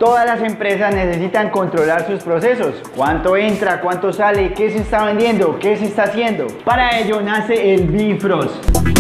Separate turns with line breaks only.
todas las empresas necesitan controlar sus procesos. Cuánto entra, cuánto sale, qué se está vendiendo, qué se está haciendo. Para ello nace el Bifrost.